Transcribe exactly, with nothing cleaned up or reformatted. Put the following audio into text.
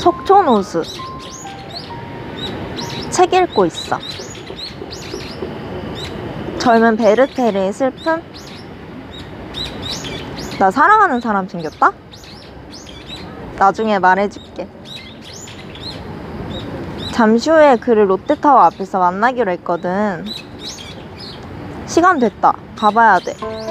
석촌호수. 책 읽고 있어. 젊은 베르테르의 슬픔? 나 사랑하는 사람 생겼다? 나중에 말해줄게. 잠시 후에 그를 롯데타워 앞에서 만나기로 했거든. 시간 됐다. 가봐야 돼.